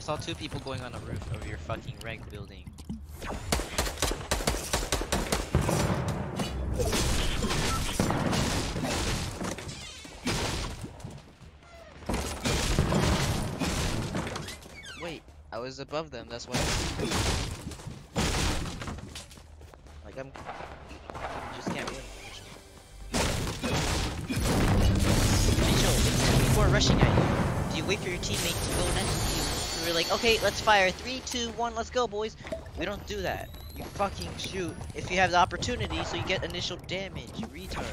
saw two people going on the roof of your fucking rank building. Wait, I was above them, that's why. Like, I'm just can't win. Mitchell, people are rushing at you. Do you wait for your teammate to go next to you? So we're like, okay, let's fire. 3, 2, 1, let's go, boys. We don't do that. You fucking shoot if you have the opportunity so you get initial damage, you retard.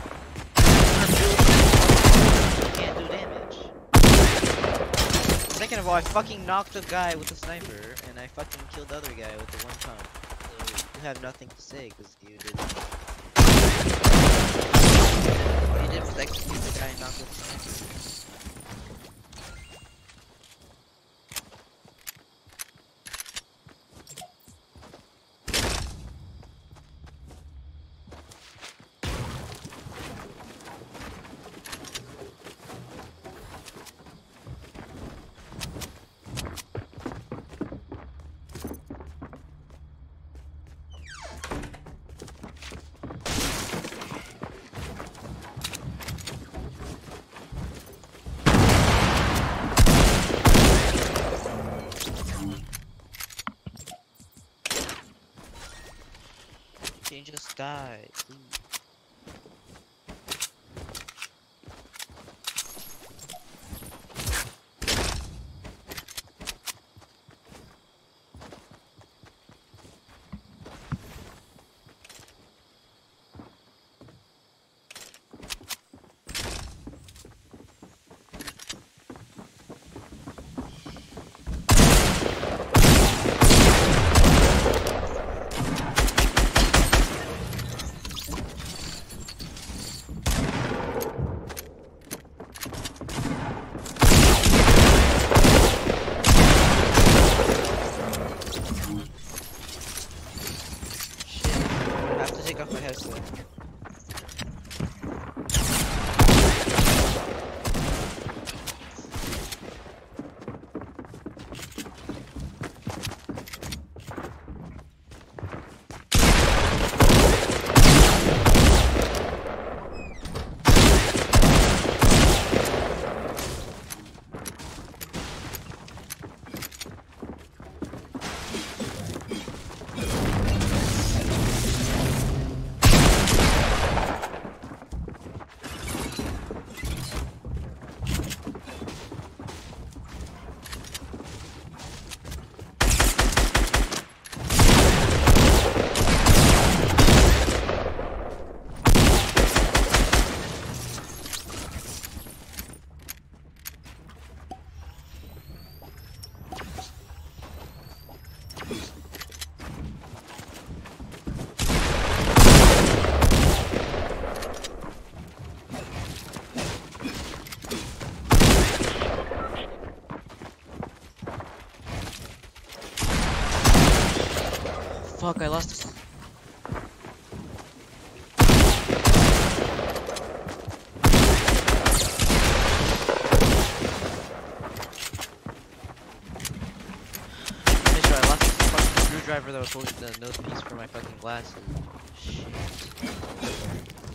You can't do damage. Second of all, I fucking knocked a guy with a sniper, and I fucking killed the other guy with the one pump. So you have nothing to say, because you did. All you did was execute the guy and knock with the sniper. You just died, please. Take off my headset. Fuck, I lost this. I lost this fucking screwdriver that was holding the nose piece for my fucking glasses. Shit.